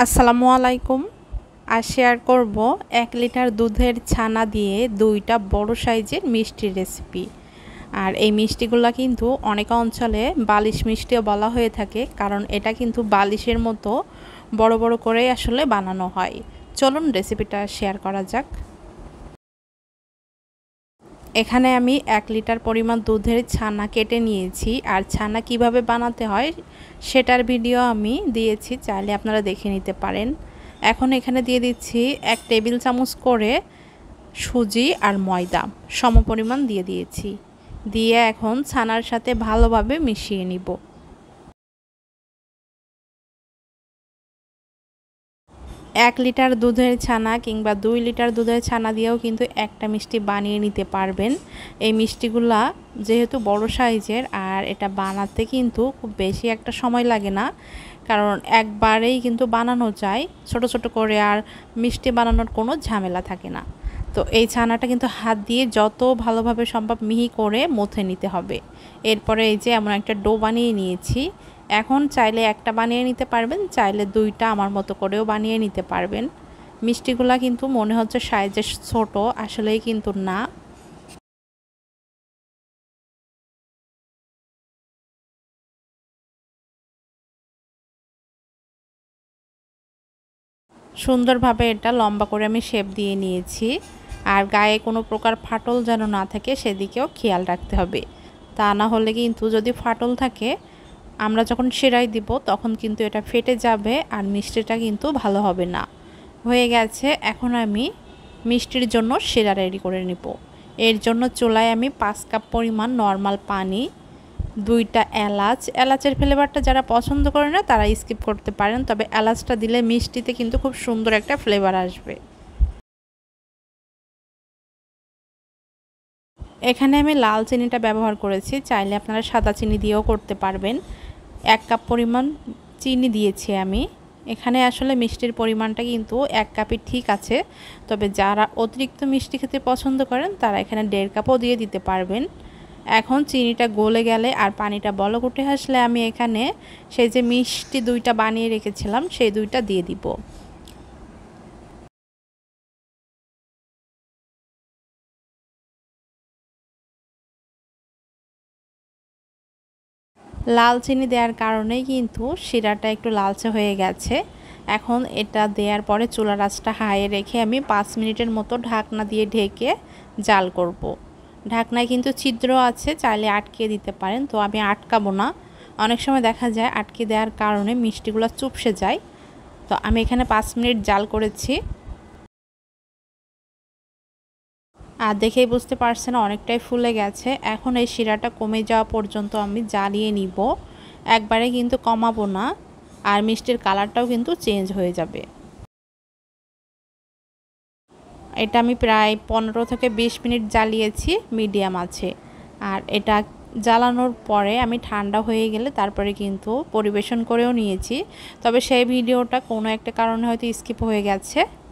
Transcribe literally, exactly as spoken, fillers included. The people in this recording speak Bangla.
আসসালামু আলাইকুম। আজ শেয়ার করব এক লিটার দুধের ছানা দিয়ে দুইটা বড় সাইজের মিষ্টির রেসিপি। আর এই মিষ্টিগুলো কিন্তু অনেক অঞ্চলে বালিশ মিষ্টিও বলা হয়ে থাকে, কারণ এটা কিন্তু বালিশের মতো বড় বড় করে আসলে বানানো হয়। চলুন রেসিপিটা শেয়ার করা যাক। এখানে আমি এক লিটার পরিমাণ দুধের ছানা কেটে নিয়েছি, আর ছানা কিভাবে বানাতে হয় সেটার ভিডিও আমি দিয়েছি, চাইলে আপনারা দেখে নিতে পারেন। এখন এখানে দিয়ে দিচ্ছি এক টেবিল চামচ করে সুজি আর ময়দা সমপরিমাণ দিয়ে দিয়েছি। দিয়ে এখন ছানার সাথে ভালোভাবে মিশিয়ে নিব। এক লিটার দুধের ছানা কিংবা দুই লিটার দুধের ছানা দিয়েও কিন্তু একটা মিষ্টি বানিয়ে নিতে পারবেন। এই মিষ্টিগুলা যেহেতু বড় সাইজের, আর এটা বানাতে কিন্তু খুব বেশি একটা সময় লাগে না, কারণ একবারেই কিন্তু বানানো যায় ছোট ছোট করে, আর মিষ্টি বানানোর কোনো ঝামেলা থাকে না। তো এই ছানাটা কিন্তু হাত দিয়ে যত ভালোভাবে সম্ভব মিহি করে মথে নিতে হবে। এরপরে এই যে এমন একটা ডো বানিয়ে নিয়েছি। এখন চাইলে একটা বানিয়ে নিতে পারবেন, চাইলে দুইটা আমার মতো করেও বানিয়ে নিতে পারবেন। মিষ্টিগুলা কিন্তু মনে হচ্ছে সাইজে ছোট, আসলেই কিন্তু না। সুন্দরভাবে এটা লম্বা করে আমি শেপ দিয়ে নিয়েছি, আর গায়ে কোনো প্রকার ফাটল যেন না থাকে সেদিকেও খেয়াল রাখতে হবে। তা না হলে কিন্তু যদি ফাটল থাকে, আমরা যখন সেরাই দিব তখন কিন্তু এটা ফেটে যাবে, আর মিষ্টিটা কিন্তু ভালো হবে না। হয়ে গেছে। এখন আমি মিষ্টির জন্য সেরা রেডি করে নিব। এর জন্য চুলায় আমি পাঁচ কাপ পরিমাণ নর্মাল পানি, দুইটা এলাচ, এলাচের ফ্লেভারটা যারা পছন্দ করে না তারা স্কিপ করতে পারেন, তবে এলাচটা দিলে মিষ্টিতে কিন্তু খুব সুন্দর একটা ফ্লেভার আসবে। এখানে আমি লাল চিনিটা ব্যবহার করেছি, চাইলে আপনারা সাদা চিনি দিয়েও করতে পারবেন। এক কাপ পরিমাণ চিনি দিয়েছি আমি। এখানে আসলে মিষ্টির পরিমাণটা কিন্তু এক কাপই ঠিক আছে, তবে যারা অতিরিক্ত মিষ্টি খেতে পছন্দ করেন তারা এখানে দেড় কাপও দিয়ে দিতে পারবেন। এখন চিনিটা গলে গেলে আর পানিটা বলক উঠে আসলে আমি এখানে সেই যে মিষ্টি দুইটা বানিয়ে রেখেছিলাম সেই দুইটা দিয়ে দিব। লাল চিনি দেওয়ার কারণেই কিন্তু শিরাটা একটু লালচে হয়ে গেছে। এখন এটা দেওয়ার পরে চুলার আঁচটা হাইয়ে রেখে আমি পাঁচ মিনিটের মতো ঢাকনা দিয়ে ঢেকে জাল করব। ঢাকনায় কিন্তু ছিদ্র আছে, চাইলে আটকে দিতে পারেন, তো আমি আটকাবো না। অনেক সময় দেখা যায় আটকে দেওয়ার কারণে মিষ্টিগুলো চুপসে যায়। তো আমি এখানে পাঁচ মিনিট জাল করেছি, আর দেখেই বুঝতে পারছেন অনেকটাই ফুলে গেছে। এখন এই শিরাটা কমে যাওয়া পর্যন্ত আমি জ্বালিয়ে নিব, একবারে কিন্তু কমাবো না, আর মিষ্টির কালারটাও কিন্তু চেঞ্জ হয়ে যাবে। এটা আমি প্রায় পনেরো থেকে বিশ মিনিট জ্বালিয়েছি মিডিয়াম আছে। আর এটা জ্বালানোর পরে আমি ঠান্ডা হয়ে গেলে তারপরে কিন্তু পরিবেশন করেও নিয়েছি, তবে সেই ভিডিওটা কোনো একটা কারণে হয়তো স্কিপ হয়ে গেছে।